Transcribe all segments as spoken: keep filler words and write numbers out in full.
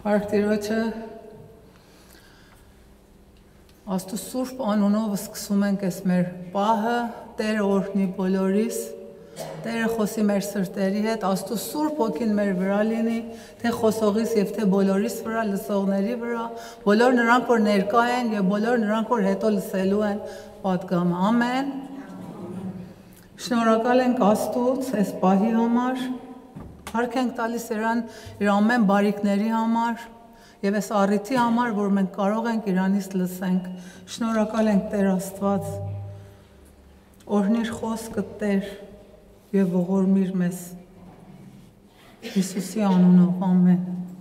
Հարկ Տիրոջը Աստծո Սուրբ անունով սկսում ենք այս մեր պահը, Տերը օրհնի բոլորիս, Տերը խոսի մեր սրտերի հետ, Աստծո Սուրբ Հոգին մեր վրա լինի, թե խոսողիս եւ թե բոլորիս վրա, լսողների վրա, բոլոր նրանք որ ներկա են եւ բոլոր նրանք որ հետո լսելու են պատգամը։ Ամեն։ Շնորհակալ ենք Աստծուց այս պահի համար։ Հարկ ենք տալիս Իրան իր ամեն բարիքների համար եւ այս առիթի համար, որ մենք կարող ենք Իրանից լսենք։ Շնորհակալ ենք Տեր Աստված։ Օրհնիր խոսքը Տեր եւ ողորմիր մեզ։ Հիսուսի անունով, ամեն։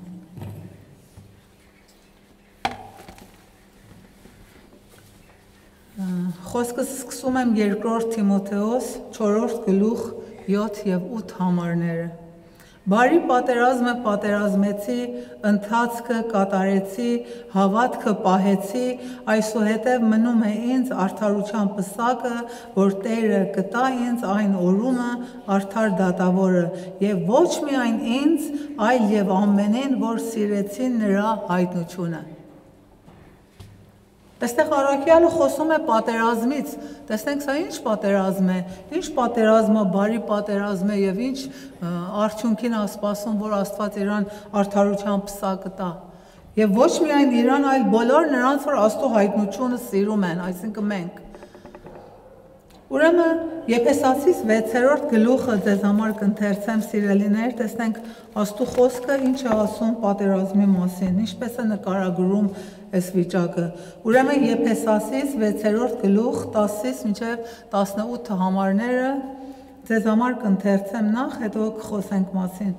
Խոսքս սկսում եմ երկրորդ Թիմոթեոս չորրորդ գլուխ յոթ եւ ութ համարները։ Բարի պատերազմը պատերազմեցի, ընթացքը կատարեցի, հավատքը պահեցի, այսուհետև մնում է ինձ արդարության պսակը, որ Տերը կտա ինձ այն օրումը արդար դատավորը, եւ ոչ միայն ինձ, այլ եւ ամենին, որ սիրեցին նրա հայտնությունը։ Այստեղ առաքյալը խոսում է պատերազմից, տեսնենք սա ինչ պատերազմ է, ինչ պատերազմը, բարի պատերազմ է եւ ինչ արդյունքին է սպասում, որ Աստված իրան արդարության պսակը տա։ Եվ ոչ միայն իրան, այլ բոլոր նրանց, որ Աստծո հայտնությունը սիրում են, այսինքն մենք։ Ուրեմն Եփեսացիս վեցերորդ գլուխը ձեզ համար կընթերցեմ սիրելիներ, տեսնենք Աստծո խոսքը ինչ է ասում պատերազմի մասին, ինչպես է նկարագրում այս վիճակը։ Ուրեմն Եփեսացիս վեցերորդ գլուխ տասից մինչև տասնութ համարները ձեզ համար կընթերցեմ նախ, հետո կխոսենք մասին։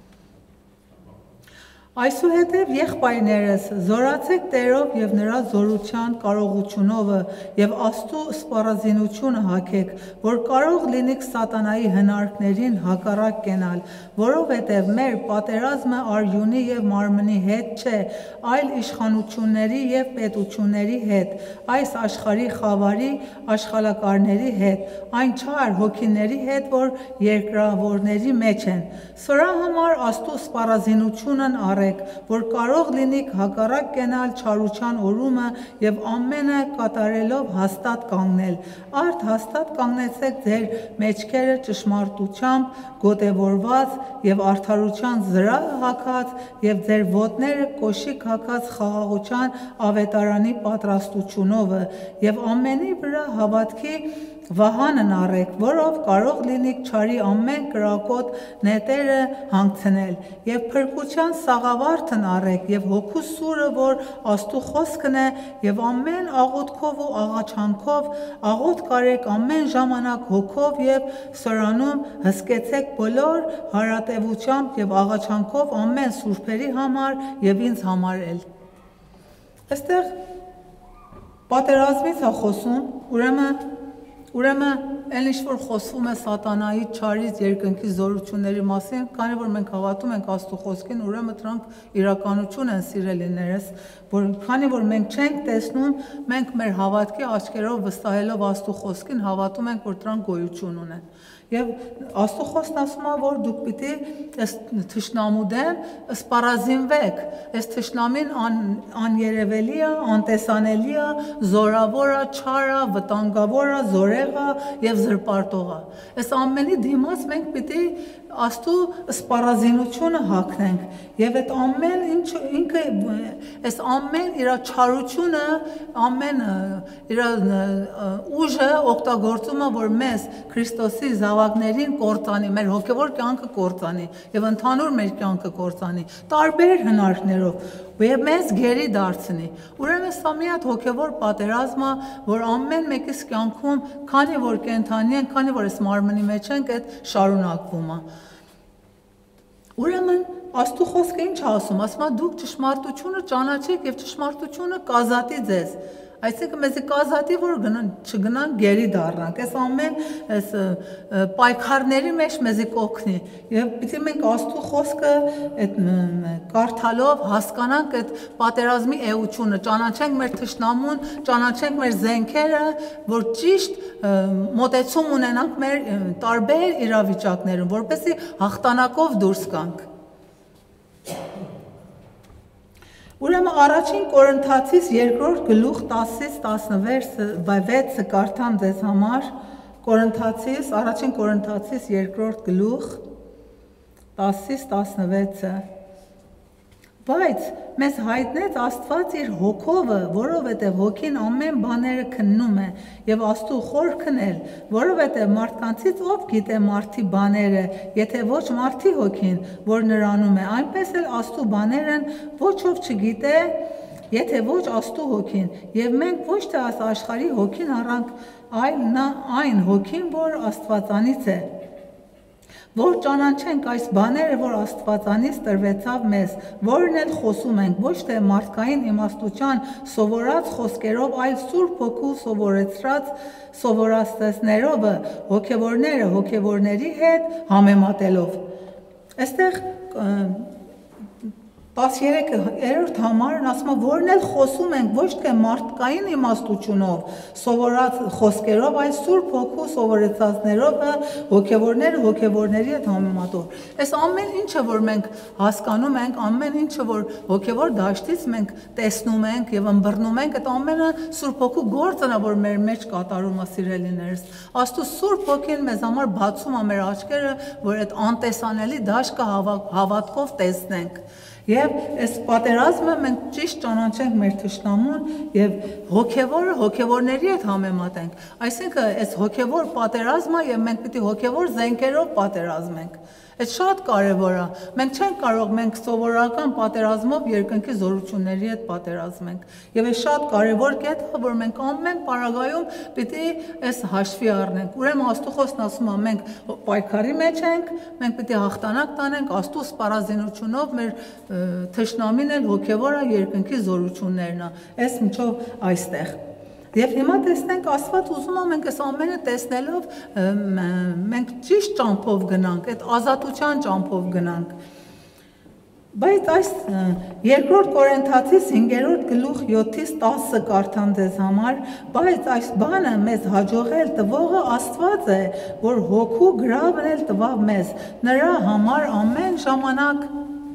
Այսուհետև եղբայրներս զորացեք Տերով եւ նրա զորության կարողությունովը եւ Աստծո սպառազինությունը հագեք, որ կարող լինիք սատանայի հնարքներին հակառակ կենալ, որովհետեւ մեր պատերազմը արյունի եւ մարմնի հետ չէ, այլ իշխանությունների եւ պետությունների հետ, այս աշխարհի խավարի աշխալակարների հետ, այն չար հոգիների հետ, որ երկրավորների մեջ են։ Սրա համար Աստծո սպառազինությունն առ որ կարող լինիք հակառակ կենալ չարության օրումը եւ ամենը կատարելով հաստատ կանգնել։ Արդ հաստատ կանգնեցեք ձեր մեջքերը ճշմարտությամբ գոտեվորված եւ արդարության զրահը հագած եւ ձեր ոտները կոշիկ հագած խաղաղության ավետարանի պատրաստությունովը եւ ամենի վրա հավատքի վահանն առեք, որով կարող լինիք չարի ամեն կրակոտ նետերը հանգցնել եւ փրկության սաղավարտն առեք եւ հոգու սուրը, որ Աստծո խոսքն է եւ ամեն աղոթքով ու աղաչանքով աղոթք արեք ամեն ժամանակ հոգով եւ սրանում հսկեցեք բոլոր հարատեվությամբ եւ աղաչանքով ամեն սուրբերի համար եւ ինձ համար էլ։ Այստեղ պատերազմից է խոսում, ուրեմն Ուրեմն այն ինչ որ խոսվում է սատանայի չարից երկնքի զորությունների մասին, քանի որ մենք հավատում ենք Աստծո խոսքին, ուրեմն դրանք իրականություն են սիրելիներս, որ քանի որ մենք չենք տեսնում, մենք մեր հավատքի աչքերով վստահելով Աստծո խոսքին հավատում ենք, որ դրանք գոյություն ունեն։ Եվ Աստծո խոսքն ասում է, որ դուք պիտի այս թշնամու դեմ սպառազինվեք, այս թշնամին աներևելի է, անտեսանելի է, զորավոր է, չար է, վտանգավոր է, զորեղ է եւ զրպարտող է։ Այս ամենի դիմաց մենք պիտի Աստծո սպառազինությունը հագնենք եւ այդ ամեն ինչ ինքը այս ամեն իր չարությունը, ամեն իր ուժը օգտագործում է, որ մեզ Քրիստոսի զավակներին կործանի, մեր հոգևոր կյանքը կործանի եւ ընդհանուր մեր կյանքը կործանի, տարբեր հնարքներով եւ մեզ գերի դարձնի։ Ուրեմն սա մի հատ հոգևոր պատերազմ է, որ ամեն մեկիս կյանքում, քանի որ կենթանի ենք, քանի որ այս մարմնի մեջ ենք, այդ շարունակվում է։ Ուրեմն Աստծո խոսքը ինչ ասում, ասում է դուք ճշմարտությունը ճանաչեք եւ ճշմարտությունը կազատի ձեզ։ Այսինքն մեզ կազատի, որ գնան չգնան գերի դառնանք։ Այս ամեն այս պայքարների մեջ մեզ կօգնի։ Եվ պիտի մենք Աստծո խոսքը այդ կարդալով հասկանանք այդ պատերազմի էությունը, ճանաչենք մեր թշնամուն, ճանաչենք մեր զենքերը, որ ճիշտ մոտեցում ունենանք մեր տարբեր իրավիճակներում, որպեսզի հաղթանակով դուրս գանք։ Ուրեմն առաջին Կորինթացիս երկրորդ գլուխ տասից տասնվեցը կարդամ ձեզ համար Կորինթացիս առաջին Կորինթացիս երկրորդ գլուխ տասից տասնվեցը Բայց մեզ հայտնեց Աստված իր հոգովը, որովհետև հոգին ամեն բաները քննում է եւ Աստծո խորքն էլ, որովհետև մարդկանցից ով գիտե մարդի բաները, եթե ոչ մարդի հոգին, որ նրանում է, այնպես էլ Աստծո բաներն ոչ ով չգիտե, եթե ոչ Աստծո հոգին, եւ մենք ոչ թե այս աշխարհի հոգին առանք, այլ նա այն հոգին, որ Աստվածանից է որ ճանաչենք այս բաները, որ Աստվածանից տրվեցավ մեզ, որն էլ խոսում ենք, ոչ թե մարդկային իմաստության սովորած խոսքերով, այլ Սուրբ Հոգու սովորեցրած սովորածներով, հոգևորները հոգևորների հետ համեմատելով։ Այստեղ տասներորդ համարն ասում է, որն էլ խոսում ենք ոչ թե մարդկային իմաստությունով, սովորած խոսքերով, այլ Սուրբ Հոգու սովորեցածներով, հոգևորները հոգևորների հետ համեմատով։ Այս ամեն ինչը, որ մենք հասկանում ենք, ամեն ինչը, որ հոգևոր դաշտից մենք տեսնում ենք եւ ըմբռնում ենք, այդ ամենը Սուրբ Հոգու գործն է, որ մեր մեջ կատարում է, սիրելիներս։ Աստծո Սուրբ Հոգին մեզ համար բացում է մեր աչքերը, որ այդ անտեսանելի դաշտը հավատքով տեսնենք։ Եվ այս պատերազմը մենք ճիշտ ճանաչենք մեր թշնամուն եւ հոգեվորը հոգեվորների հետ համեմատենք։ Այսինքն այս հոգեվոր պատերազմը եւ մենք պիտի հոգեվոր զենքերով պատերազմենք։ Այդ շատ կարևոր է։ Մենք չենք կարող մենք սովորական պատերազմով երկնքի զորությունների հետ պատերազմենք։ Եվ այս շատ կարևոր կետ է, որ մենք ամեն պարագայում պիտի այս հաշվի առնենք։ Ուրեմն Աստծո խոսքն ասում է, մենք պայքարի մեջ ենք, մենք պիտի հաղթանակ տանենք Աստծո սպառազինությունով մեր թշնամին էլ հոգևոր է երկնքի զորություններն է։ Այս միջով այստեղ Եվ հիմա տեսնենք Աստված ուզում է մենք այս ամենը տեսնելով մենք ճիշտ ճամփով գնանք, այդ ազատության ճամփով գնանք։ Բայց այս երկրորդ Կորինթացիս հինգերորդ գլուխ յոթից տասը կարդամ ձեզ համար, բայց այս բանը մեզ հաջողել տվողը Աստված է, որ հոգու գրավն էլ տվավ մեզ, նրա համար ամեն ժամանակ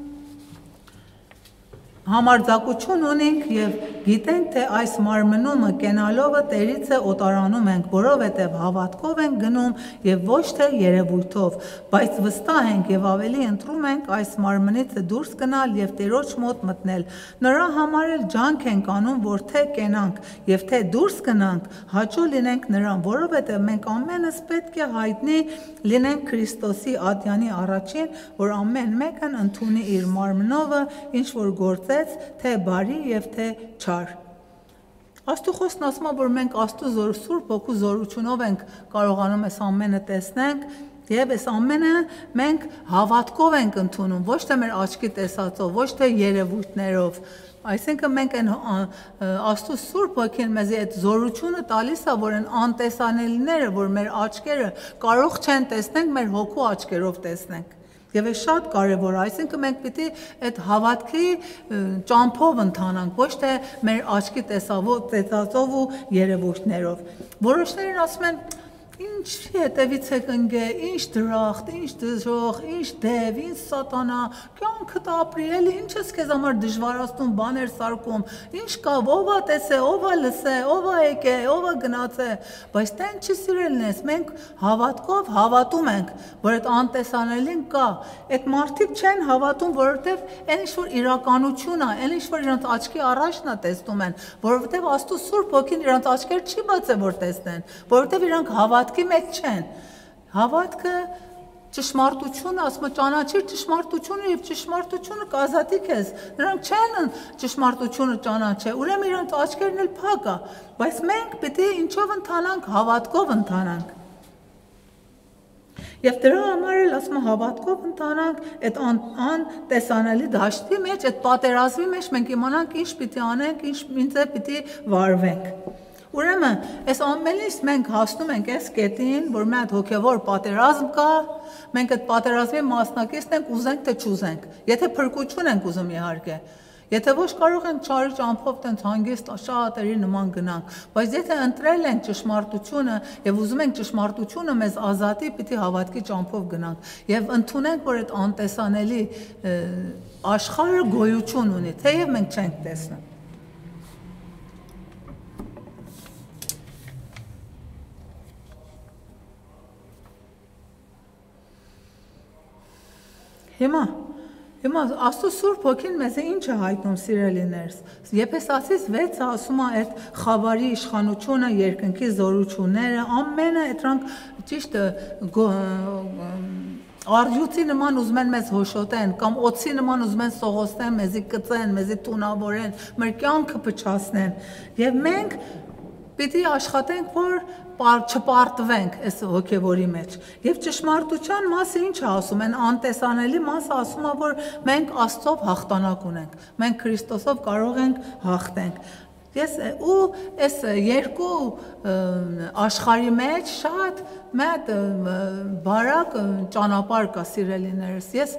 Համարձակություն ունենք եւ գիտենք, թե այս մարմնումը կենալովը Տերից է օտարանում ենք, որովհետեւ հավատքով ենք գնում եւ ոչ թե երևույթով, բայց վստահ ենք եւ ավելի ընտրում ենք այս մարմնից դուրս գնալ եւ Տերոջ մոտ մտնել։ Նրա համար էլ ջանք ենք անում, որ թե կենանք եւ թե դուրս գնանք, հաճո լինենք նրան, որովհետեւ մենք ամենս պետք է հայտնի լինենք Քրիստոսի ատյանի առաջին, որ ամեն մեկն ընդունի իր մարմնովը, ինչ որ գործ թե բարի եւ թե չար։ Աստծո խոսքն ասում է, որ մենք Աստծո զոր Սուրբ Հոգու զորությունով ենք կարողանում այս ամենը տեսնենք եւ այս ամենը մենք հավատքով ենք ընդունում, ոչ թե մեր աչքի տեսածով, ոչ թե երևույթներով։ Այսինքն մենք այն Աստծո Սուրբ Հոգին մեզ այդ զորությունը տալիս է, որ այն անտեսանելիները, որ մեր աչքերը կարող չեն տեսնենք, մեր հոգու աչքերով տեսնենք։ Եվ է շատ կարևոր, այսինքն մենք պիտի այդ հավատքի ճամփով ընթանանք, ոչ թե մեր աչքի տեսածով ու երևույթներով։ Որոշներն ասում են, ինչ հետևից է կնգե, ինչ դրախտ, ինչ դժոխ, ինչ դև, ինչ սատանա, կյանքդ ապրի, էլի ինչ ես քեզ համար դժվարացնում, բաներ սարքում, ինչ կա, ով է տեսե, ով է լսե, ով է եկե, ով է գնացե, բայց տեն չի սիրելնես, մենք հավատքով հավատում ենք, որ այդ անտեսանելին կա, այդ մարդիկ չեն հավատում, որովհետև այն ինչ որ իրականություն է, այն ինչ որ իրանց աչքի առաջն է տեսնում են, որովհետև Աստծո Սուրբ Հոգին իրանց աչքերը չի բացել, որ տեսնեն, որովհետև իրանք հավատքի մեջ չեն։ Հավատքը ճշմարտությունը, ասում է ճանաչիր ճշմարտությունը եւ ճշմարտությունը կազատի քեզ։ Նրանք չեն ճշմարտությունը ճանաչել, ուրեմն իրանց աչքերն էլ փակ է, բայց մենք պիտի ինչով ընթանանք, հավատքով ընթանանք։ Եվ դրա համար էլ ասում է հավատքով ընթանանք այդ անտեսանելի դաշտի մեջ, այդ պատերազմի մեջ մենք իմանանք ինչ պիտի անենք, ինչ ինձ պիտի վարվենք։ Ուրեմն, այս ամենից մենք հասնում ենք այս կետին, որ մի հատ հոգևոր պատերազմ կա, մենք այդ պատերազմի մասնակիցն ենք, ուզենք թե չուզենք, եթե փրկություն ենք ուզում իհարկե։ Եթե ոչ կարող ենք չարի ճամփով տենց հանգիստ շատերի նման գնանք, բայց եթե ընտրել ենք ճշմարտությունը եւ ուզում ենք ճշմարտությունը մեզ ազատի, պիտի հավատքի ճամփով գնանք եւ ընդունենք, որ այդ անտեսանելի աշխարհը գոյություն ունի, թեև մենք չենք տեսնում։ Հիմա Հիմա Աստծո Սուրբ Հոգին մեզ ինչ է հայտնում, սիրելիներս։ Եփեսացիս վեցը ասում է այդ խավարի իշխանությունը, երկնքի զորությունները, ամենը դրանք ճիշտ արյուծի նման ուզում են մեզ հոշոտեն, կամ օծի նման ուզում են սողոսնեն, մեզի կծեն, մեզի տունավորեն, մեր կյանքը փչացնեն։ Եվ մենք պիտի աշխատենք, որ չպարտվենք այս հոգևորի մեջ։ Եվ ճշմարտության մասը ինչ է ասում, այն անտեսանելի մասը ասում է, որ մենք Աստծով հաղթանակ ունենք, մենք Քրիստոսով կարող ենք հաղթենք։ Ես ու այս երկու աշխարհի մեջ շատ մեծ բարակ ճանապարհ կա, սիրելիներս։ Ես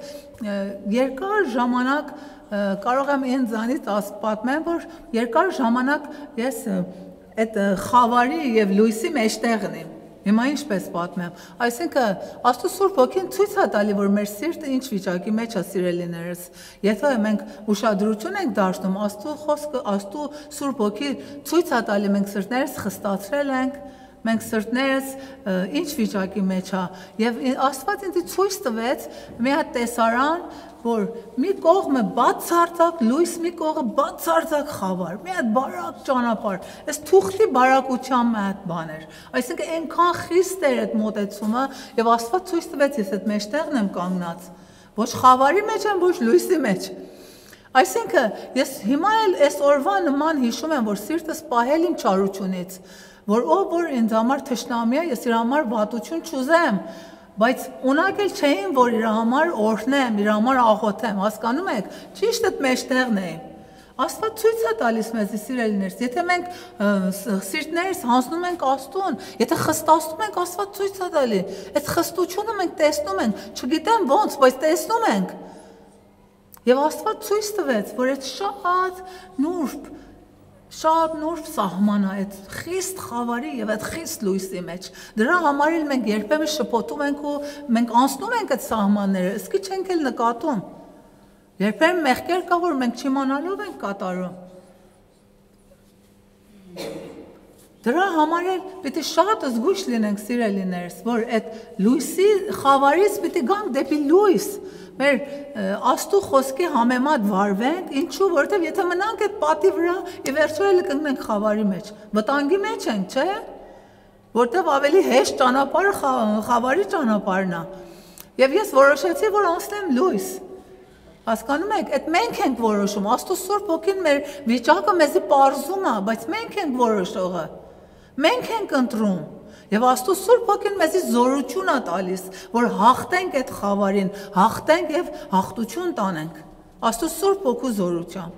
երկար ժամանակ կարող եմ ինձանից պատմեմ, որ երկար ժամանակ ես այդ խավարի եւ լույսի մեջտեղն եմ։ Հիմա ինչպես պատմեմ։ Այսինքն Աստծո Սուրբ Հոգին ցույց է տալի, որ մեր սիրտը ինչ վիճակի մեջ է, սիրելիներս։ Եթե մենք ուշադրություն ենք դարձնում, Աստծո խոսքը, Աստծո Սուրբ Հոգի ցույց է տալի, մենք սրտներս խստացրել ենք, մենք սրտներս ինչ վիճակի մեջ է։ Եվ Աստված ինձ ցույց տվեց մի հատ տեսարան, որ մի կողմը բացարձակ լույս, մի կողմը բացարձակ խավար, մի հատ բարակ ճանապարհ, այս թուղթի բարակության մի հատ բան էր։ Այսինքն այնքան խիստ էր այդ մոտեցումը, եւ Աստված ցույց տվեց, ես այդ մեջտեղն եմ կանգնած, ոչ խավարի մեջ եմ, ոչ լույսի մեջ։ Այսինքն ես հիմա էլ այս օրվա նման հիշում եմ, որ սիրտս պահել իմ չարությունից, որ ով որ ինձ համար թշնամի է, ես իր համար վատություն չուզեմ, բայց ունակ էլ չէին, որ իր համար օրհնեմ, իր համար աղոթեմ, հասկանում եք, ճիշտ այդ մեջտեղն է։ Աստված ցույց է տալիս մեզ, սիրելիներս, եթե մենք սիրտներս հանձնում ենք Աստծուն, եթե խստացնում ենք, Աստված ցույց է տալի, այդ խստությունը մենք տեսնում ենք, չգիտեմ ոնց, բայց տեսնում ենք։ Եվ Աստված ցույց տվեց, որ այդ շատ նուրբ Շատ նուրբ սահման է այդ խիստ խավարի եւ այդ խիստ լույսի մեջ։ Դրա համար էլ մենք երբեմն շփոթում ենք ու մենք անցնում ենք այդ սահմանները, իսկի չենք էլ նկատում։ Երբեմն մեղքեր կա, որ մենք չիմանալով ենք կատարում։ Դրա համար էլ պիտի շատ զգույշ լինենք, սիրելիներս, որ այդ լույսի խավարից պիտի գանք դեպի լույս։ Մեր Աստծո խոսքի համեմատ վարվենք, ինչու, որովհետև եթե մնանք այդ պատի վրա, ի վերջո էլ կընկնենք խավարի մեջ, վտանգի մեջ ենք, չէ՞, որովհետև ավելի հեշտ ճանապարհը խավարի ճանապարհն է։ Եվ ես որոշեցի, որ անցնեմ լույս։ Հասկանում եք, այդ մենք ենք որոշում, Աստծո Սուրբ Հոգին մեր վիճակը մեզի պարզում է, բայց մենք ենք որոշողը։ Մենք ենք ընտրում։ Եվ Աստծո Սուրբ Հոգին մեզի զորություն է տալիս, որ հաղթենք այդ խավարին, հաղթենք եւ հաղթություն տանենք։ Աստծո Սուրբ Հոգու զորությամբ։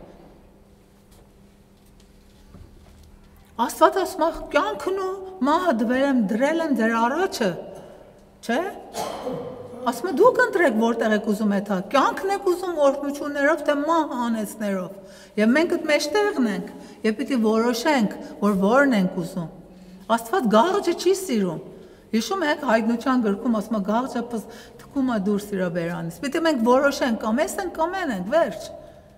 Աստված ասում է, կյանքն ու մահը դրել եմ ձեր առաջը, չէ՞։ Ասում է, դուք ընտրեք որտեղ եք ուզում եթա, կյանքն եք ուզում օրհնություններով, թե մահ անեցներով։ Եվ մենք այդ մեջտեղն ենք, եւ պիտի որոշենք, որ որն ենք ուզում։ Աստված գաղջը չի սիրում։ Հիշում եք հայտնության գրքում ասում է գաղջը թքում է դուրս իր բերանից։ Պիտի մենք որոշենք կամ ես ենք կամ են ենք, վերջ։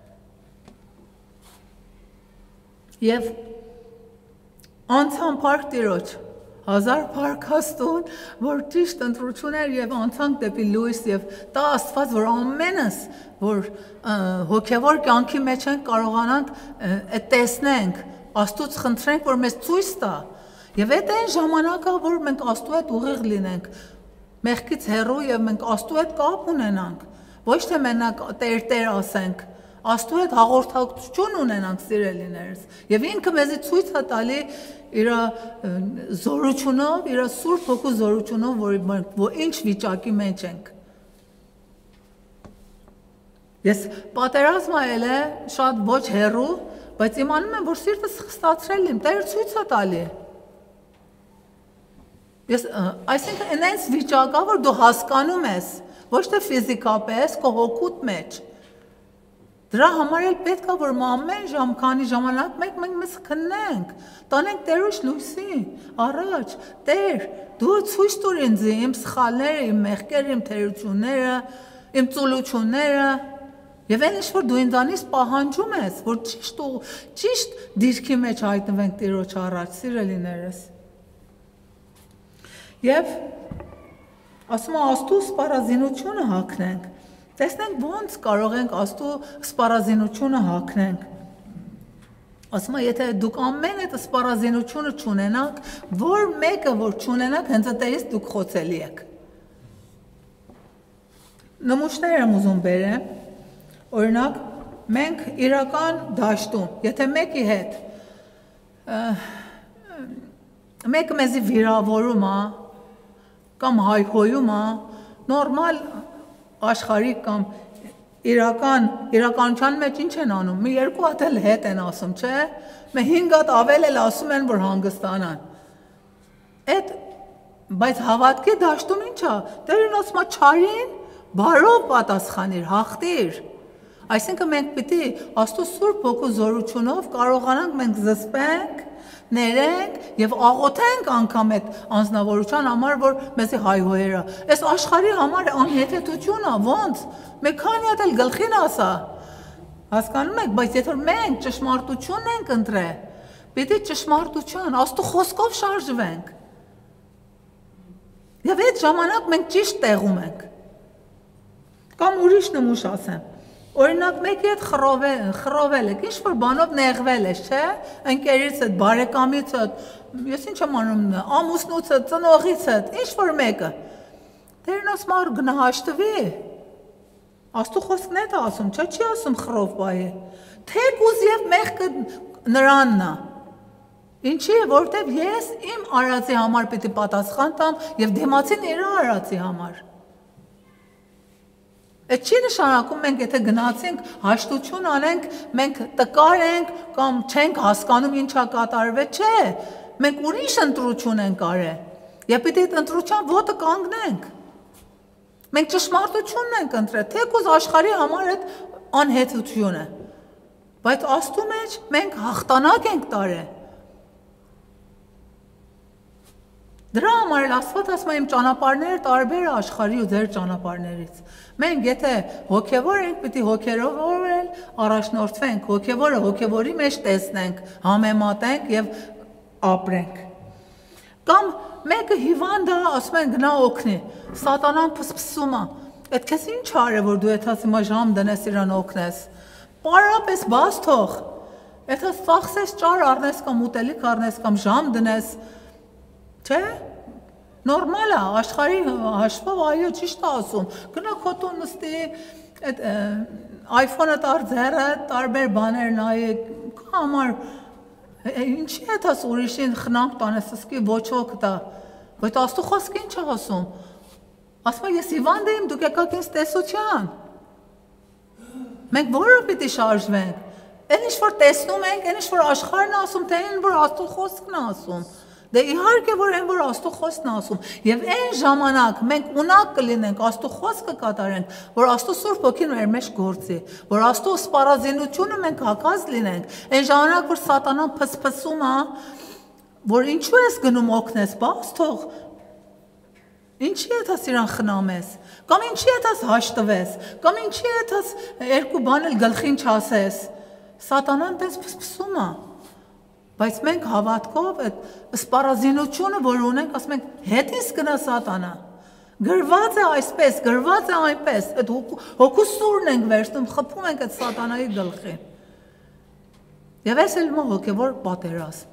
Եվ անցան Փառք Տիրոջ, հազար փառք Աստծուն, որ ճիշտ ընտրություն էր եւ անցանք դեպի լույս եւ տա Աստված, որ ամենս, որ հոգեվոր կյանքի մեջ ենք կարողանանք այդ տեսնենք, Աստծուց խնդրենք, որ մեզ ցույց տա։ Եվ այդ այն ժամանակը, որ մենք Աստծո հետ ուղիղ լինենք, մեղքից հեռու եւ մենք Աստծո հետ կապ ունենանք, ոչ թե մենակ Տեր-Տեր ասենք, Աստծո հետ հաղորդակցություն ունենանք, սիրելիներս, եւ ինքը մեզի ցույց է տալի իր զորությունով, իր Սուրբ Հոգու զորությունով, որ որ ինչ վիճակի մեջ ենք։ Ես պատերազմ այլ է շատ ոչ հեռու, բայց իմանում եմ, որ սիրտս խստացրել եմ, Տերը ցույց է տալի։ Ես այսինքն այնպես վիճակա, որ դու հասկանում ես, ոչ թե ֆիզիկապես, քո հոգուտ մեջ։ Դրա համար էլ պետք է որ ամեն ժամ քանի ժամանակ մենք մենք մեզ քննենք, տանենք Տերոջ լույսին, առաջ, Տեր, դու ցույց տուր ինձ իմ սխալները, իմ մեղքերը, իմ թերությունները, իմ ծուլությունները, եւ այն ինչ որ դու ինձանից պահանջում ես, որ ճիշտ ու ճիշտ դիրքի մեջ հայտնվենք Տերոջ առաջ, սիրելիներս։ Եվ ասում եմ Աստծո սպառազինությունը հագնենք։ Տեսնենք ոնց կարող ենք Աստծո սպառազինությունը հագնենք։ Ասում եմ, եթե դուք ամեն այդ սպառազինությունը չունենաք, որ մեկը որ չունենաք, հենց այդտեղից դուք խոցելի եք։ Նմուշներ եմ ուզում բերեմ, օրինակ, մենք իրական դաշտում, եթե մեկի հետ մեկը մեզի վիրավորում է, կամ հայհոյում է, նորմալ աշխարհիկ կամ իրական իրականության մեջ ինչ են անում, մի երկու հատ էլ հետ են ասում, չէ՞, մի հինգ հատ ավել էլ ասում են, որ հանգստանան։ Այդ բայց հավատքի դաշտում ինչ է, Տերն ասում է չարին բարով պատասխանիր, հաղթիր։ Այսինքն մենք պիտի Աստծո Սուրբ Հոգու զորությունով կարողանանք մենք զսպենք, ներենք եւ աղոթենք անգամ այդ անձնավորության համար, որ մեզի հայհոյերա։ Այս աշխարհի համար անհեթեթություն է, ոնց։ Մեկ քանի հատ էլ գլխին ասա։ Հասկանում եք, բայց եթե մենք ճշմարտությունն ենք ընտրել, պիտի ճշմարտության, Աստծո խոսքով շարժվենք։ Եվ այդ ժամանակ մենք ճիշտ տեղում ենք։ Կամ ուրիշ նմուշ ասեմ։ Օրինակ մեկի հետ խռովել եք, ինչ-որ բանով նեղվել ես, չէ՞, ընկերիցդ, բարեկամիցդ, ես ինչ եմ անում, ամուսնուցդ, ծնողիցդ, ինչ-որ մեկը։ Տերն ասում է գնա հաշտվի։ Աստծո խոսքն է դա ասում, չէ՞, չի ասում խռով բայ։ Թեկուզ եւ մեղքը նրանն է։ Ինչի՞, որտեվ ես իմ արածի համար պիտի պատասխան տամ եւ դիմացին իր արածի համար։ Այդ չի նշանակում մենք եթե գնացինք հաշտություն անենք, մենք տկար ենք կամ չենք հասկանում ինչա կատարվել, չէ, մենք ուրիշ ընտրություն ենք արել եւ պիտի այդ ընտրության ոտը կանգնենք։ Մենք ճշմարտությունն ենք ընտրել, թեկուզ աշխարհի համար այդ անհեթությունը, բայց Աստծո մեջ մենք հաղթանակ ենք տարել։ Դրա համար էլ Աստված ասում է իմ ճանապարհները տարբեր է աշխարհի ու ձեր ճանապարհներից։ Մենք եթե հոգևոր ենք, պիտի հոգևորել առաջնորդվենք, հոգևորը հոգևորի մեջ տեսնենք, համեմատենք եւ ապրենք։ Կամ մեկը հիվանդ է, ասում են գնա օգնի, սատանան փսփսում է։ Այդ քեզ ինչ արե որ դու եթե հիմա ժամ դնես իրան օգնես։ Պարապես բաց թող։ Եթե ծախսես ճար առնես կամ ուտելիք առնես կամ ժամ դնես, չէ՞։ Նորմալ է, աշխարհի հաշվով այո ճիշտ է ասում։ Գնա քո տուն նստի, այդ iPhone-ը տար ձեռը, տարբեր բաներ նայի, համար ինչի՞ է դաս ուրիշին խնամք տանես, սկի ոչ ոք դա։ Բայց Աստծո խոսքը ինչ է ասում։ Ասում է ես հիվանդ եմ, դուք եկաք ինձ տեսության։ Մենք որը պիտի շարժվենք։ Այն ինչ որ տեսնում ենք, այն ինչ որ աշխարհն է ասում, թե այն որ Աստծո խոսքն է ասում։ Դե իհարկե որ այն որ Աստծո խոսքն է ասում, եւ այն ժամանակ մենք ունակ կլինենք Աստծո խոսքը կատարենք, որ Աստծո Սուրբ Հոգին մեր մեջ գործի, որ Աստծո սպառազինությունը մենք հակած լինենք, այն ժամանակ որ սատանան փսփսում է, որ ինչու ես գնում օգնես, բաց թող, ինչի՞ է դաս իրան խնամես, կամ ինչի՞ է դաս հաշտվես, կամ ինչի՞ է դաս երկու բան էլ գլխին չասես, սատանան դες փսփսում է։ Բայց մենք հավատքով այդ սպառազինությունը, որ ունենք, ասում ենք, հետից գնա սատանա։ Գրված է այսպես, գրված է այնպես, այդ հոգու սուրն ենք վերցնում, խփում ենք այդ սատանայի գլխին։ Եվ այս էլ հոգևոր պատերազմ։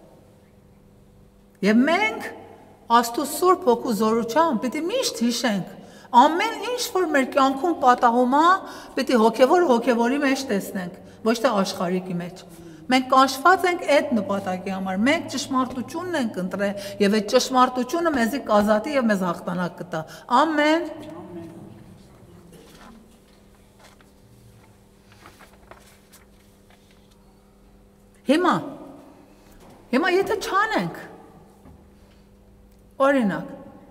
Եվ մենք Աստծո Սուրբ Հոգու զորությամբ պիտի միշտ հիշենք, ամեն ինչ որ մեր կյանքում պատահում է, պիտի հոգևոր հոգևորի մեջ տեսնենք, ոչ թե աշխարհիկի մեջ։ Մենք կանչված ենք այդ նպատակի համար, մենք ճշմարտությունն ենք ընտրել եւ այդ ճշմարտությունը մեզի կազատի եւ մեզ հաղթանակ կտա։ Ամեն։ Հիմա, հիմա եթե չանենք, օրինակ,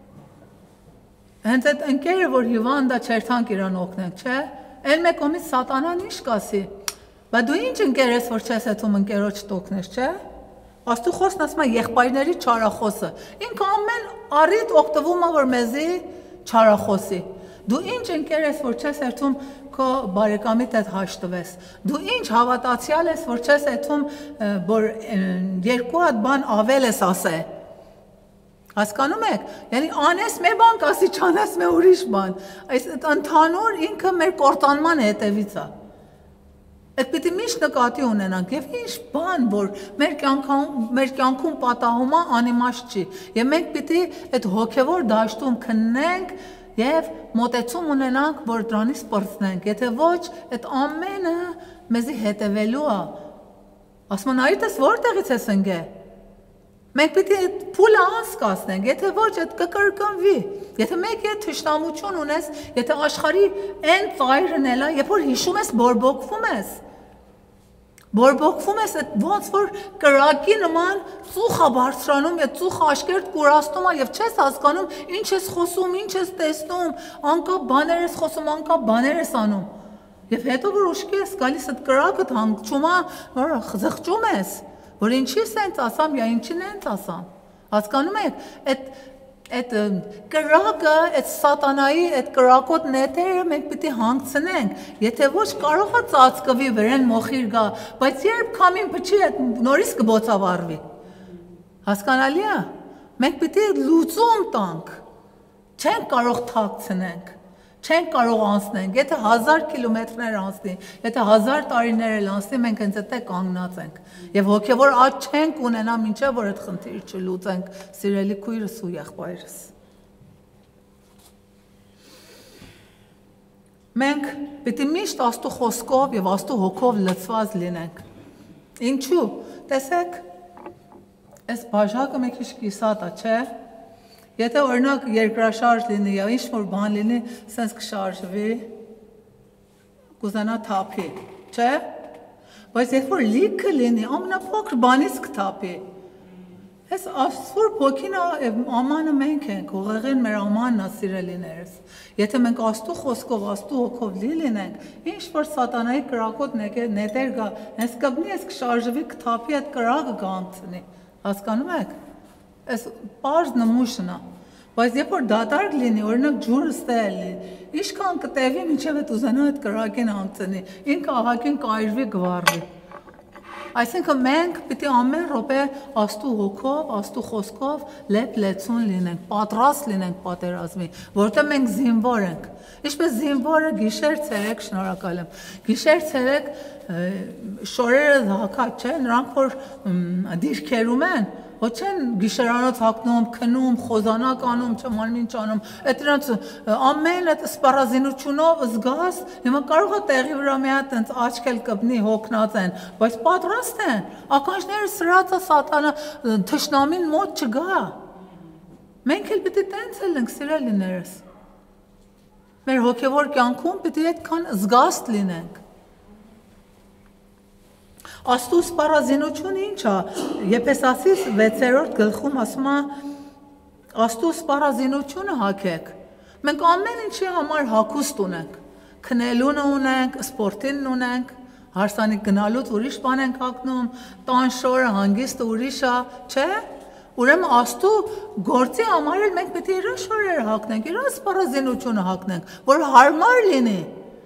հենց այդ ընկերը, որ հիվանդ է, չերթանք իրան օգնենք, չէ՞, այն մեկ կողմից սատանան ինչ կասի։ Բայց դու ինչ ընկեր ես, որ չես հետում ընկերոջ տոկնես, չէ։ Աստու խոսն ասում է եղբայրների չարախոսը։ Ինքը ամեն առիթ օգտվում է, որ մեզի չարախոսի։ Դու ինչ ընկեր ես, որ չես հետում քո բարեկամիդ հետ հաշտվես։ Դու ինչ հավատացյալ ես, որ չես հետում, որ երկու հատ բան ավել ես ասե։ Հասկանում եք, yəni անես մի բան կասի, չանես մի ուրիշ բան, այս ընդհանուր ինքը մեր կործանման հետևից է։ Այդ պիտի միշտ նկատի ունենանք եւ ինչ բան, որ մեր կյանքում մեր կյանքում պատահում է անիմաստ չի։ Եվ մենք պիտի այդ հոգեվոր դաշտում քննենք եւ մոտեցում ունենանք, որ դրանից սպրծնենք։ Եթե ոչ, այդ ամենը մեզի հետևելու է։ Ասում են, այդպես որտեղից ես ընկե։ Մենք պիտի այդ փուլը անցկացնենք, եթե ոչ, այդ կկրկնվի։ Եթե մեկ է թշնամություն ունես, եթե աշխարհի այն ծայրն էլա, երբ որ հիշում ես, բորբոքվում ես։ Բորբոքվում ես, այդ ոնց որ կրակի նման ծուխ է բարձրանում, այդ ծուխը աշկերտ կուրացնում է եւ չես հասկանում, ինչ ես խոսում, ինչ ես տեսնում, անկապ բաներ ես խոսում, անկապ բաներ ես անում։ Եվ հետո որ ուշքի ես գալիս այդ կրակը հանգչում է, որ զղջում ես։ Որ ինչի սենց ասամ, یا ինչին ենք ասամ, հասկանում եք, այդ այդ կրակը, այդ սատանայի, այդ կրակոտ նետերը մենք պիտի հանգցնենք, եթե ոչ կարող է ծածկվի վրան մոխիր գա, բայց երբ քամին փչի, այդ նորից կբոցավառվի, հասկանալի է, մենք պիտի լուծում տանք, չենք կարող թաքցնենք, չենք կարող անցնենք, եթե հազար կիլոմետրներ անցնի, եթե հազար տարիներ էլ անցնի, մենք հենց այդ կանգնած ենք, եւ հոգեվոր աճ չենք ունենա, մինչեւ որ այդ խնդիրը չլուծենք, սիրելի քույրս ու եղբայրս։ Մենք պիտի միշտ Աստծո խոսքով եւ Աստծո հոգով լցված լինենք։ Ինչու՞։ Տեսեք, այս բաժակը մի քիչ կիսատ է, չէ՞։ Եթե օրինակ երկրաշարժ լինի, یا ինչ որ բան լինի, սենց կշարժվի, կուզենա թափի, չէ՞։ Բայց երբ որ լիքը լինի, ամենափոքր բանից կթափի։ Այս Աստծո ոգին ամանը մենք ենք, ուղեղին մեր ամանն է, սիրելիներս։ Եթե մենք Աստծո խոսքով, Աստծո հոգով լի լինենք, ինչ որ սատանայի կրակոտ նետեր գա, հենց կբնի, այս կշարժվի, կթափի, այդ կրակը կհանգցնի։ Հասկանում եք։ Այս պարզ նմուշն է, բայց երբ որ դատարկ լինի, օրինակ ջուրը ստել լինի, ինչքան կտևի, մինչև այդ ուզենա այդ կրակին հանգցնի, ինքը ահագին կայրվի, գվառվի։ Այսինքն մենք պիտի ամեն րոպե Աստծո հոգով, Աստծո խոսքով լեփ լեցուն լինենք, պատրաստ լինենք պատերազմի, որովհետև մենք զինվոր ենք։ Ինչպես զինվորը գիշեր ցերեկ, շնորհակալ եմ, գիշեր ցերեկ շորերը հակած, չէ, նրանք որ դիրքերում են, ոչ չեն գիշերանոց հագնում, քնում, խոզանակ անում, չմանմին չանում, այդ նրանց ամեն այդ սպառազինությունով զգաս, հիմա կարող է տեղի վրա մի հատ այնց աչքել կպնի, հոգնած են, բայց պատրաստ են, ականջները սրած է սատանը, թշնամին մոտ չգա։ Մենք էլ պիտի տենց էլ ենք, սիրելիներս։ Մեր հոգևոր կյանքում պիտի այդքան զգաստ լինենք։ Աստծո սպառազինությունը ինչ է, Եփեսացիս վեցերորդ գլխում ասում է Աստծո սպառազինությունը հագեք։ Մենք ամեն ինչի համար հագուստ ունենք, քնելուն ունենք, սպորտին ունենք, հարսանիք գնալուց ուրիշ բան ենք հագնում, տան շորը հանգիստը ուրիշ է, չէ՞։ Ուրեմն Աստծո գործի համար էլ մենք պետք է իր շորերը հագնենք, իր սպառազինությունը հագնենք, որ հարմար լինի։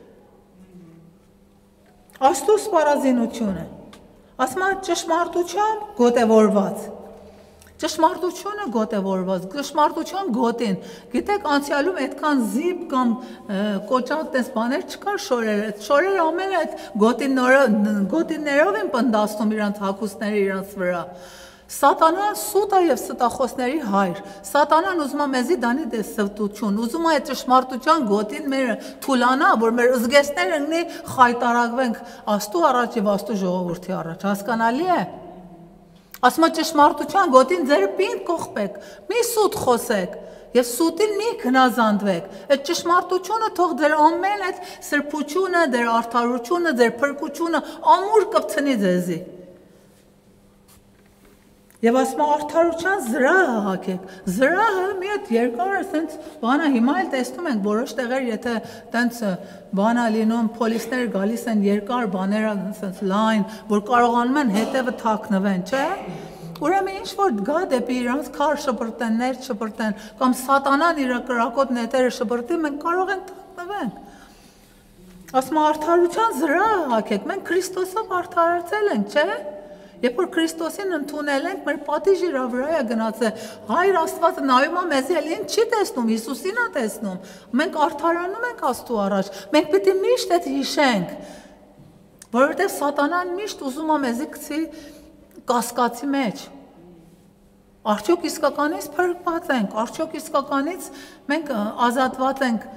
Աստծո սպառազինությունը ասում է ճշմարտությամբ գոտևորված։ Ճշմարտությունը գոտևորված, ճշմարտության գոտին։ Գիտեք, անցյալում այդքան զիպ կամ կոճակ տես բաներ չկար շորերը։ Շորերը ամենը այդ գոտիներով են պնդացնում իրանց հագուստները իրանց վրա։ Սատանան սուտ է եւ ստախոսների հայր։ Սատանան ուզում է մեզի դանի դես սվտություն, ուզում է այդ ճշմարտության գոտին մեր թուլանա, որ մեր զգեստները ընկնի խայտարակվենք Աստծո առաջ եւ Աստծո ժողովրդի առաջ։ Հասկանալի է։ Ասում է ճշմարտության գոտին ձեր պինդ կողպեք, մի սուտ խոսեք եւ սուտին մի հնազանդվեք։ Այդ ճշմարտությունը թող ձեր ամեն այդ սրբությունը, ձեր արդարությունը, ձեր փրկությունը ամուր կպցնի ձեզի։ Եվ ասում է արդարության զրահը հագեք։ Զրահը մի հատ երկար է, ասենց բանա հիմա էլ տեսնում ենք որոշ տեղեր, եթե տենց բանա լինում, պոլիսներ գալիս են երկար բաներ, ասենց լայն, որ կարողանում են հետևը թաքնվեն, չէ՞։ Ուրեմն ինչ որ գա դեպի իրանց քար շպրտեն, ներ շպրտեն, կամ սատանան իր կրակոտ նետերը շպրտի, մենք կարող ենք թաքնվենք։ Ասում է արդարության զրահը հագեք, մենք Քրիստոսով արդարացել ենք, չէ՞։ Երբ որ Քրիստոսին ընդունել ենք, մեր պատիժ իր վրա է գնացել։ Հայր Աստվածը նայում է մեզ էլ ինձ չի տեսնում, Հիսուսին է տեսնում։ Մենք արդարանում ենք Աստծո առաջ։ Մենք պետք է միշտ այդ հիշենք, որովհետև սատանան միշտ ուզում է մեզի գցի կասկածի մեջ։ Արդյոք իսկականից փրկված ենք, արդյոք իսկականից մենք ազատված ենք։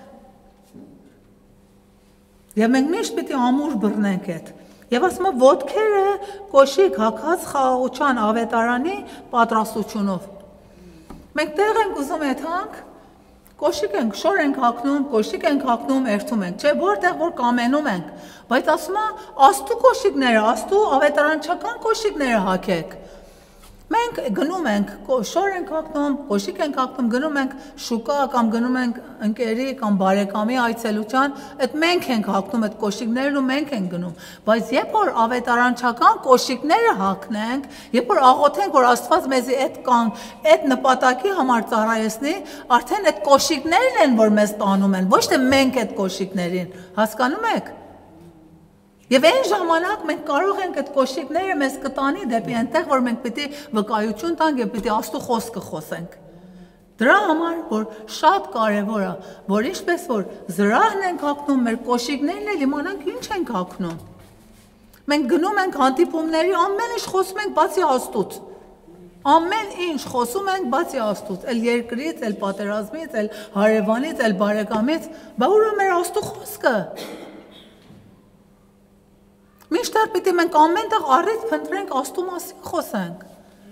Եվ մենք միշտ պետք է ամուր բռնենք այդ։ Եվ ասում է ոտքերը կոշիկ հագած խաղաղության ավետարանի պատրաստությունով։ Մենք տեղ ենք ուզում եթանք, կոշիկ ենք, շոր ենք հագնում, կոշիկ ենք հագնում, երթում ենք, չէ, որտեղ որ կամենում ենք, բայց ասում է աստու կոշիկները, աստու ավետարանչական կոշիկները հագեք։ Մենք գնում ենք, շոր ենք հագնում, կոշիկ ենք հագնում, գնում ենք շուկա կամ գնում ենք ընկերի կամ բարեկամի այցելության, այդ մենք ենք հագնում այդ կոշիկներն ու մենք ենք գնում, բայց երբ որ ավետարանչական կոշիկները հագնենք, երբ որ աղոթենք, որ Աստված մեզի այդ կան, այդ նպատակի համար ծառայեցնի, արդեն այդ կոշիկներն են, որ մեզ տանում են, ոչ թե մենք այդ կոշիկներին, հասկանում եք։ Եվ այն ժամանակ մենք կարող ենք այդ կոշիկները մեզ կտանի դեպի այնտեղ, որ մենք պիտի վկայություն տանք եւ պիտի Աստծո խոսքը խոսենք։ Դրա համար, որ շատ կարևոր է, որ ինչպես որ զրահն ենք հագնում, մեր կոշիկներն էլ իմանանք ինչ ենք հագնում։ Մենք գնում ենք հանդիպումների, ամեն ինչ խոսում ենք բացի Աստծուց։ Ամեն ինչ խոսում ենք բացի Աստծուց, էլ երկրից, էլ պատերազմից, էլ հարևանից, էլ բարեկամից, բա ուր է մեր Աստծո խոսքը։ Միշտար պիտի մենք ամենտեղ առիթ փնտրենք Աստծո մասին խոսենք։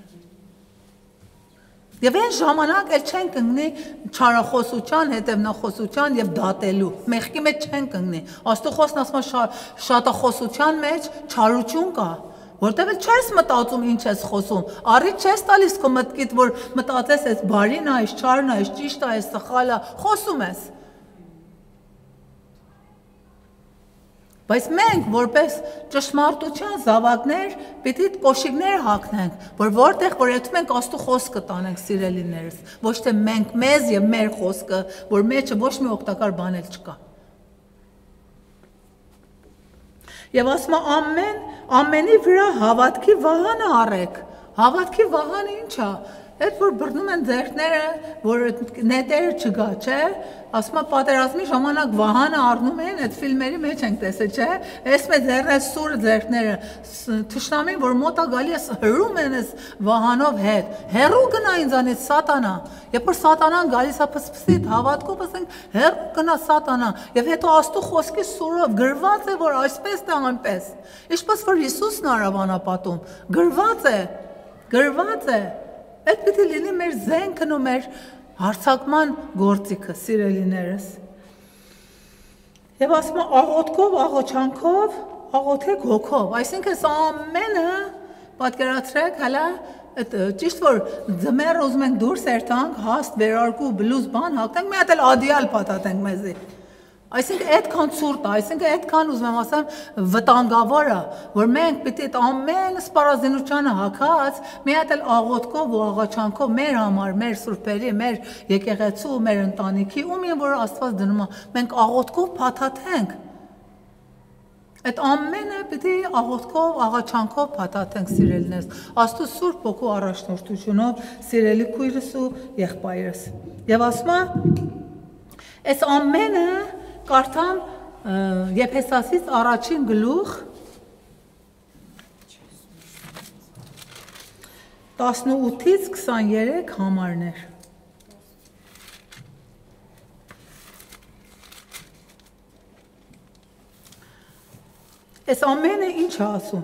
Եվ այն ժամանակ էլ չենք ընկնի չարախոսության, հետևնախոսության եւ դատելու։ Մեղքի մեջ չենք ընկնի։ Աստծո խոսքն ասում է շատախոսության մեջ չարություն կա, որտեղ էլ չես մտածում ինչ ես խոսում։ Առիթ չես տալիս քո մտքիդ, որ մտածես ես բարին է, ես չարն է, ես ճիշտ է, ես սխալ է, խոսում ես։ Բայց մենք որպես ճշմարտության զավակներ պիտի կոշիկներ հագնենք, որ որտեղ որ եթում ենք Աստծո խոսքը տանենք սիրելիներս, ոչ թե մենք մեզ եւ մեր խոսքը, որ մեջը ոչ մի օգտակար բան էլ չկա։ Եվ ասում է ամեն ամենի վրա հավատքի վահանը առեք։ Հավատքի վահանը ի՞նչ է։ Այդ որ բռնում են ձեռքները, որ նետերը չգա, չէ, ասում է պատերազմի ժամանակ վահանը առնում են, այդ ֆիլմերի մեջ ենք տեսել, չէ, այս մեծ ձեռները սուրը ձեռքները, թշնամին, որ մոտ է գալիս, հրում են այս վահանով հետ, հեռու գնա ինձանից սատանա, երբ որ սատանան գալիս է փսփսիտ, հավատքով ասենք, հեռու գնա սատանա, եւ հետո Աստծո խոսքի սուրով գրված է, որ այսպես թե այնպես, ինչպես որ Հիսուսն արավ անապատում, գրված է, գրված է։ Այդ պիտի լինի մեր զենքն ու մեր հարցակման գործիքը, սիրելիներս։ Եվ ասում է աղոթքով, աղոչանքով, աղոթեք հոգով, այսինքն սա ամենը պատկերացրեք, հələ ճիշտ որ ձմեռ ուզում ենք դուրս երթանք, հաստ, վերարկու, բլուզ բան հագնենք, մի հատ էլ ադիալ պատատենք մեզի։ Այսինքն այդքան ցուրտ է, այսինքն այդքան ուզում եմ ասեմ վտանգավոր է, որ մենք պիտի այդ ամեն սպառազինությանը հագած մի հատ էլ աղոթքով ու աղաչանքով մեր համար, մեր սուրբերի, մեր եկեղեցու, մեր ընտանիքի, ում որ Աստված դնում է, մենք աղոթքով փաթաթենք։ Այդ ամենը պիտի աղոթքով, աղաչանքով փաթաթենք սիրելիներս, Աստծո Սուրբ Հոգու առաջնորդությունով, սիրելի քույրս ու եղբայրս։ Եվ ասում է, այս ամենը կարդամ Եփեսացիս առաջին գլուխ տասնութից քսաներեք համարներ։ Այս ամենը ինչ է ասում։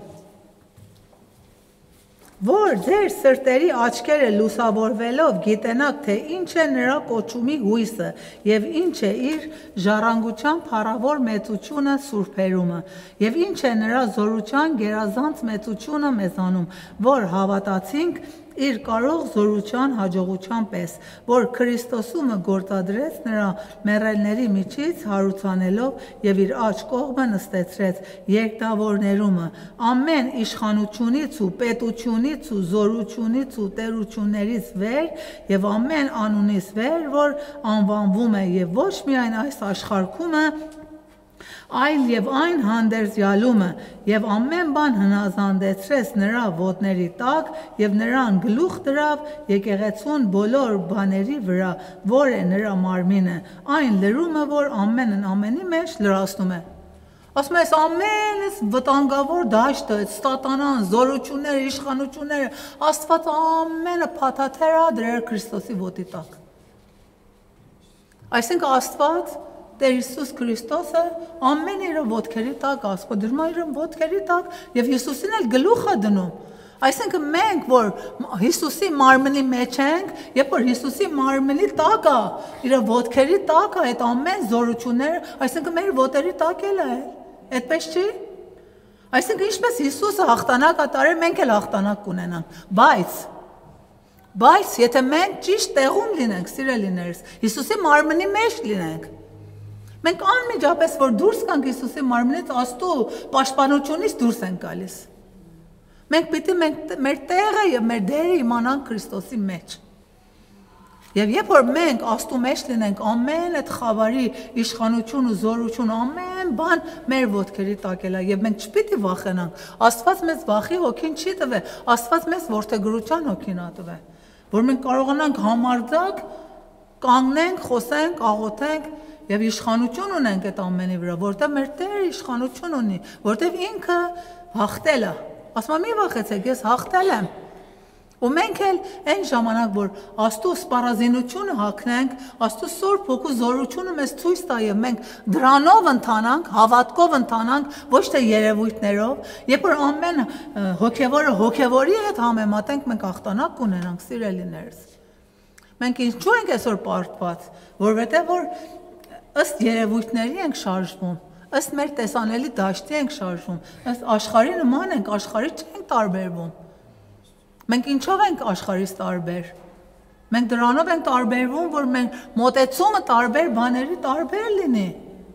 Որ ձեր սրտերի աչքերը լուսավորվելով գիտենաք, թե ինչ է նրա կոչումի հույսը և ինչ է իր ժառանգության փառավոր մեծությունը սուրբերումը և ինչ է նրա զորության գերազանց մեծությունը մեզանում, որ հավատացինք իր կարող զորության հաջողության պես, որ Քրիստոսումը գործադրեց նրա մեռելների միջից հարուցանելով եւ իր աջ կողմը նստեցրեց երկդավորներումը, ամեն իշխանությունից ու պետությունից ու զորությունից ու տերություններից վեր եւ ամեն անունից վեր, որ անվանվում է եւ ոչ միայն այս աշխարհումը, այլ եւ այն հանդերձյալումը եւ ամեն բան հնազանդեցրեց նրա ոտների տակ եւ նրան գլուխ դրավ եկեղեցուն բոլոր բաների վրա, որ է նրա մարմինը, այն լրումը, որ ամենն ամենի մեջ լրացնում է։ Ասում ես ամենից վտանգավոր դաշտը, սատանան, զորությունները, իշխանությունները, Աստված ամենը փաթաթերա դրել Քրիստոսի ոտի տակ։ Այսինքն Աստված Տեր Հիսուս Քրիստոսը ամեն իր ոտքերի տակ, Աստված դրում է իր ոտքերի տակ եւ Հիսուսին էլ գլուխ է դնում։ Այսինքն մենք, որ Հիսուսի մարմնի մեջ ենք, երբ որ Հիսուսի մարմնի տակ է, իր ոտքերի տակ է այդ ամեն զորությունները, այսինքն մեր ոտերի տակ էլ է, այդպես չի։ Այսինքն ինչպես Հիսուսը հաղթանակ է տարել, մենք էլ հաղթանակ կունենանք, բայց բայց եթե մենք ճիշտ տեղում լինենք, սիրելիներս, Հիսուսի մարմնի մեջ լինենք, մենք անմիջապես որ դուրս գանք Հիսուսի մարմնից Աստծո պաշտպանությունից դուրս ենք գալիս։ Մենք պիտի մենք մեր տեղը եւ մեր դերը իմանանք Քրիստոսի մեջ։ Եվ երբ որ մենք Աստծո մեջ լինենք, ամեն այդ խավարի իշխանություն ու զորություն, ամեն բան մեր ոտքերի տակ է եւ մենք չպիտի վախենանք։ Աստված մեզ վախի հոգին չի տվել, Աստված մեզ որդեգրության հոգին ա տվել, որ մենք կարողանանք համարձակ կանգնենք, խոսենք, աղոթենք Եվ իշխանություն ունենք այդ ամենի վրա, որտեղ մեր Տերը իշխանություն ունի, որտեղ ինքը հաղթել է։ Ասում եմ՝ մի վախեցեք, ես հաղթել եմ։ Ու մենք էլ այն ժամանակ, որ Աստծո սպառազինությունը հագնենք, Աստծո Սուրբ Հոգու զորությունը մեզ ցույց տա եւ մենք դրանով ընթանանք, հավատքով ընթանանք, ոչ թե երևույթներով, երբ որ ամեն հոգևորը հոգևորի հետ համեմատենք, մենք հաղթանակ կունենանք, սիրելիներս։ Մենք ինչու ենք այսօր պարտված, որովհետեւ որ ըստ երևույթների ենք շարժվում, ըստ մեր տեսանելի դաշտի ենք շարժվում, ըստ աշխարհի նման ենք, աշխարհի չենք տարբերվում։ Մենք ինչով ենք աշխարհից տարբեր։ Մենք դրանով ենք տարբերվում, որ մենք մոտեցումը տարբեր բաների տարբեր լինի։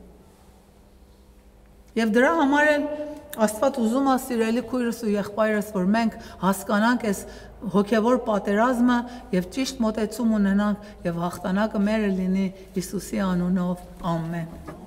Եվ դրա համար էլ Աստված ուզում է սիրելի քույրս ու եղբայրս, որ մենք հասկանանք այս հոգևոր պատերազմը եւ ճիշտ մոտեցում ունենանք եւ հաղթանակը մերը լինի Հիսուսի անունով։ Ամեն։